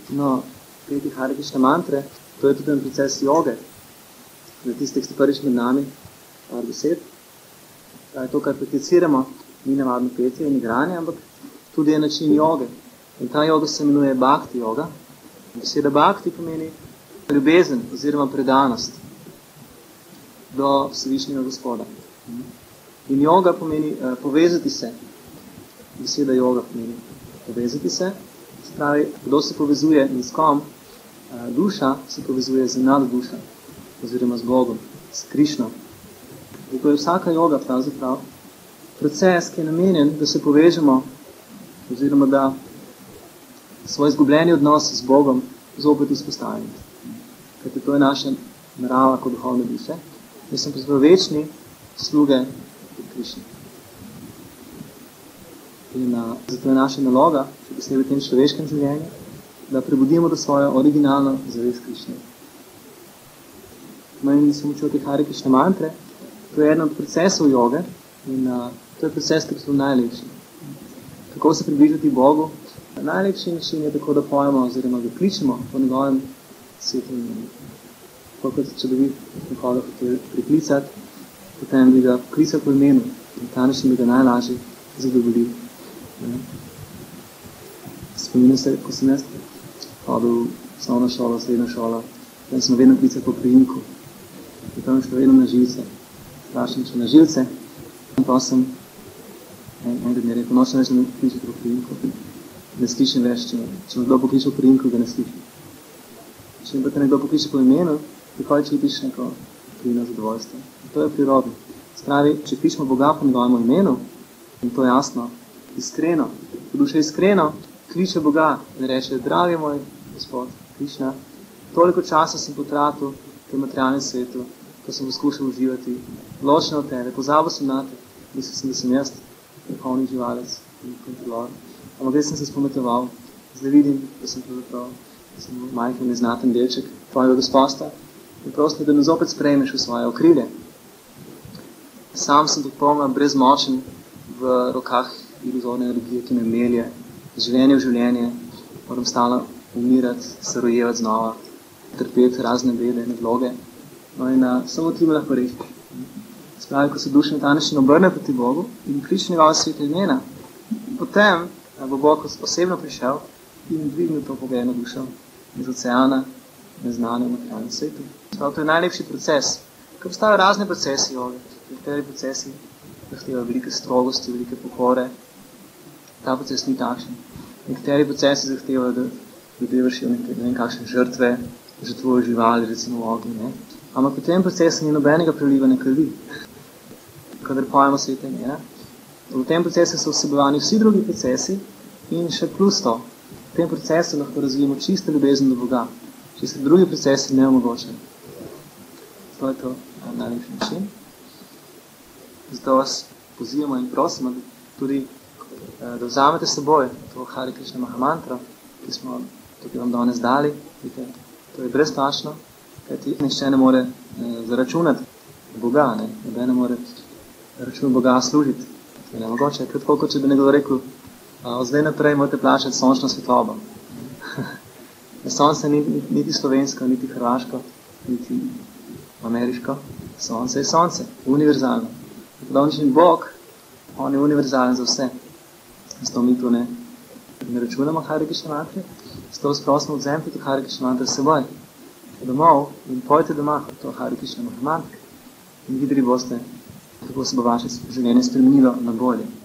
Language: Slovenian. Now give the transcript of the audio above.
No, peti Hare Krishna mantre, to je tudi en proces joge. Za tiste, ki ste prvič med nami, par besed. To je to, kar prakticiramo, ni navadno petje in igranje, ampak tudi je način joge. In ta joga se imenuje bhakti joga. Beseda bhakti pomeni ljubezen oziroma predanost do Vsevišnjega Gospoda. In joga pomeni povezati se. Beseda joga pomeni povezati se. Spravi, kdo se povezuje in s kom, duša se povezuje z naddušo oziroma z Bogom, s Krišno. Zato je vsaka joga pravzaprav proces, ki je namenjen, da se povežemo oziroma da svoj izgubljeni odnos z Bogom zopet izpostavimo. Kajti to je naša narava kot duhovne duše. Mi smo pravzaprav večni sluge kot Krišne. In zato je naša naloga, še posebej v tem človeškem življenju, da prebudimo do svojo originalno zavest Krišne. No in sem učil te Hare Krishna mantre, to je eden od procesov joge in to je proces, ki je najlepši. Kako se približati Bogu? Najlepši način je tako, da pojemo oziroma ga kličemo po njegovem svetem imenu. Tako kot če bi nekoga hotel priklicati, potem bi ga klicali po imenu in ta način bi ga najlažje zadovoljil. Spominjam se, ko sem jaz hodil v osnovno šolo, srednjo šolo, tam sem vedno klical po priimku. In tam šlo vedno na živce. Vprašam, če na živce. In pa sem enkrat mi je rekel, nočem več kličati po priimku. Ne slišim več, če me kdo pokliče po priimku, ga ne slišim. Če me pa te nekdo pokliče po imenu, takoj čutiš neko plino zadovoljstvo. In to je prirodno. Spravi, če kličemo Boga po njegovemu imenu, in to jasno, iskreno, ko duša iskreno, kliče Boga in reče, dragi moj Gospod, Krišna, toliko časa sem potratil v tem materialnem svetu, ko sem poskušal uživati, ločen od tebe, pozabil sem na te, mislil sem, da sem jaz vrhovni živalec in kontrolor. Ampak zdaj sem se spometoval, zdaj vidim, da sem pravzaprav, da sem majhen neznaten delček tvojega gospodstva in prosim, da me zopet sprejmeš v svoje okrilje. Sam sem popolnoma brezmočen v rokah iluzorne energije, ki me melje, življenje v življenje, moram stalno umirati, se rojevati znova, trpeti razne bede in vloge. No in samo ti me lahko rešiš. Spravi, ko se duša na ta način obrne proti Bogu in kliče njegova sveta imena, potem bo Bog osebno prišel in dvignil to pogledno dušo iz oceana neznane v materialnem svetu. Spravi, to je najlepši proces. Ker obstajajo razne procesi joge. Nekateri procesi zahtevajo velike strogosti, velike pokore. Ta proces ni takšen. Nekateri procesi zahtevajo, da ljudje vršijo ne vem kakšne žrtve, žrtvujo živali, recimo v ognju, ne. Ampak v tem procesu ni nobenega prelivanja krvi. Kadar pojemo sveta imena, v tem procesu so vsebovani vsi drugi procesi in še plus to. V tem procesu lahko razvijemo čisto ljubezen do Boga. Čisto drugi procesi ne omogočajo. To je to najlepši način. Zato vas pozivamo in prosimo, da tudi da vzamete s seboj to Hare Krishna Mahamantro, ki smo tukaj vam danes dali. Vidite, to je brezplačno, kajti nihče ne more zaračunati Boga, ne? Noben ne more račun Boga služiti. To je nemogoče. Tako kot če bi nekdo rekel, zdaj naprej morate plačati sončno svetlobo. Sonce ni niti slovensko, niti hrvaško, niti ameriško. Sonce je sonce, univerzalno. Podobnični Bog, on je univerzalen za vse. Zato mi to ne računamo Hare Krishna mantre, zato vas prosimo, vzemite to Hare Krishna mantre s seboj domov in pojte doma to Hare Krishna mantre in videli boste, kako se bo vaše življenje spremenilo na bolje.